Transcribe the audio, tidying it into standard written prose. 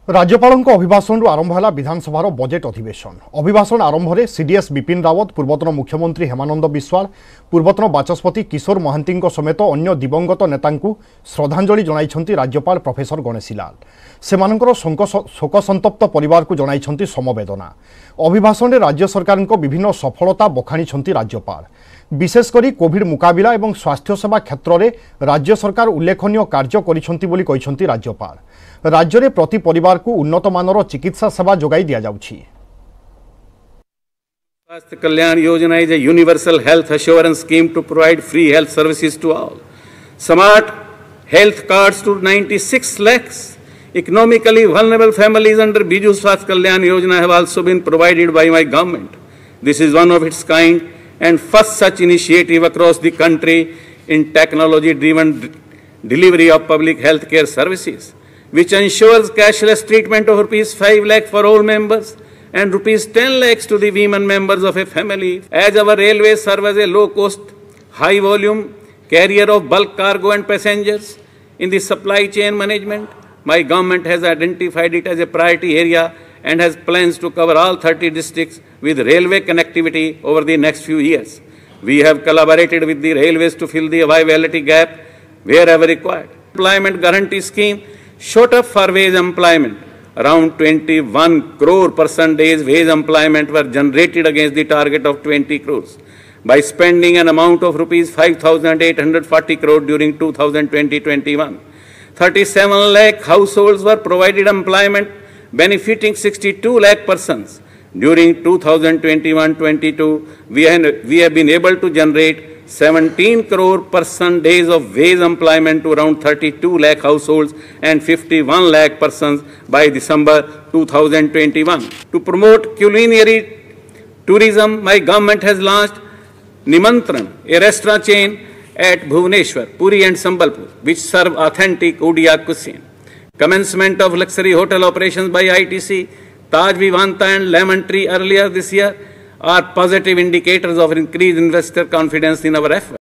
राज्यपाल अभिभाषण आरंभ है विधानसभा बजेट अधिवेशन। अभिभाषण आरंभ में सीडीएस विपिन रावत, पूर्वतन मुख्यमंत्री हेमानंद बिस्वाल, पूर्वतन बाचस्पति किशोर महांती समेत अन्य दिवंगत नेता श्रद्धांजलि जणाइछन्ति राज्यपाल प्रोफेसर गणेशी लाल। सेमानंकर शोकसंतप्त परिवार को जणाइछन्ति समवेदना। अभिभाषण राज्य सरकार विभिन्न सफलता बखाणी राज्यपाल। विशेषकर कोविड मुकाबिला और स्वास्थ्य सेवा क्षेत्र में राज्य सरकार उल्लेखनीय कार्य करिछन्ति बोली कहिछन्ति राज्यपाल। राज्य में प्रति परिवार को उन्नत मानर चिकित्सा सेवा जोगाई दिया जाउछि। स्वास्थ्य Kalyan Yojana is a universal health assurance scheme to provide free health services to all. Smart health cards to 96 lakhs. Economically vulnerable families under Biju Swasthya Kalyan Yojana have also been provided by my government. This is one of its kind and first such initiative across the country in technology-driven delivery of public health care services, which ensures cashless treatment of ₹5 lakh for all members and ₹10 lakhs to the women members of a family. As our railways serve as a low-cost, high-volume carrier of bulk cargo and passengers in the supply chain management, my government has identified it as a priority area and has plans to cover all 30 districts with railway connectivity over the next few years. We have collaborated with the railways to fill the availability gap wherever required. Employment guarantee scheme shot up for wage employment. Around 21 crore person days wage employment were generated against the target of 20 crores. By spending an amount of ₹5,840 crore during 2020-21. 37 lakh households were provided employment, benefiting 62 lakh persons. During 2021-22, we have been able to generate 17 crore person days of wage employment to around 32 lakh households and 51 lakh persons by December 2021. To promote culinary tourism, my government has launched Nimantran, a restaurant chain at Bhubaneswar, Puri and Sambalpur, which serve authentic Odia cuisine. Commencement of luxury hotel operations by ITC, Taj Vivanta and Lemon Tree earlier this year are positive indicators of increased investor confidence in our efforts.